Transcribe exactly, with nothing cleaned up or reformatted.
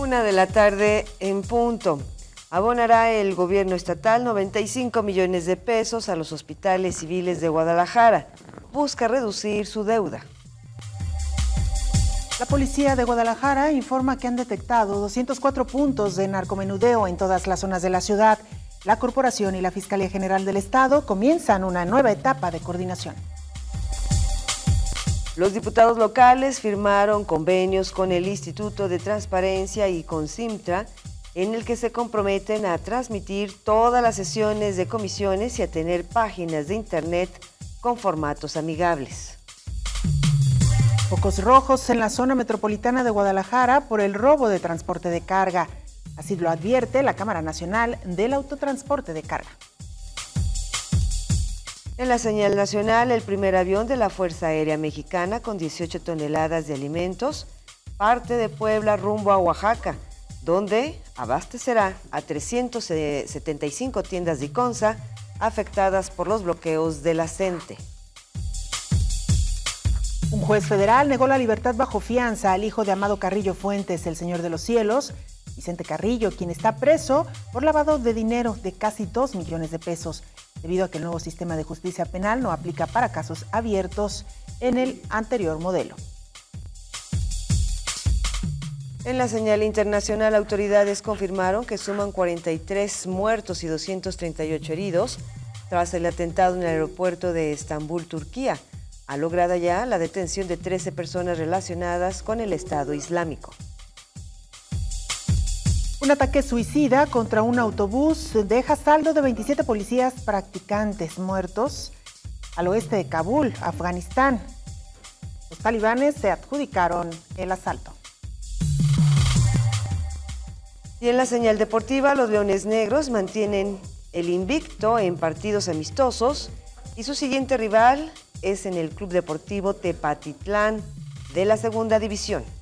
Una de la tarde en punto. Abonará el gobierno estatal noventa y cinco millones de pesos a los hospitales civiles de Guadalajara. Busca reducir su deuda. La policía de Guadalajara informa que han detectado doscientos cuatro puntos de narcomenudeo en todas las zonas de la ciudad. La Corporación y la Fiscalía General del Estado comienzan una nueva etapa de coordinación. Los diputados locales firmaron convenios con el Instituto de Transparencia y con Simtra, en el que se comprometen a transmitir todas las sesiones de comisiones y a tener páginas de internet con formatos amigables. Focos rojos en la zona metropolitana de Guadalajara por el robo de transporte de carga. Así lo advierte la Cámara Nacional del Autotransporte de Carga. En la señal nacional, el primer avión de la Fuerza Aérea Mexicana con dieciocho toneladas de alimentos parte de Puebla rumbo a Oaxaca, donde abastecerá a trescientas setenta y cinco tiendas de Iconza afectadas por los bloqueos de la CENTE. Un juez federal negó la libertad bajo fianza al hijo de Amado Carrillo Fuentes, el Señor de los Cielos, Vicente Carrillo, quien está preso por lavado de dinero de casi dos millones de pesos, debido a que el nuevo sistema de justicia penal no aplica para casos abiertos en el anterior modelo. En la señal internacional, autoridades confirmaron que suman cuarenta y tres muertos y doscientos treinta y ocho heridos tras el atentado en el aeropuerto de Estambul, Turquía. Ha logrado ya la detención de trece personas relacionadas con el Estado Islámico. Un ataque suicida contra un autobús deja saldo de veintisiete policías practicantes muertos al oeste de Kabul, Afganistán. Los talibanes se adjudicaron el asalto. Y en la señal deportiva, los Leones Negros mantienen el invicto en partidos amistosos y su siguiente rival es en el Club Deportivo Tepatitlán de la Segunda División.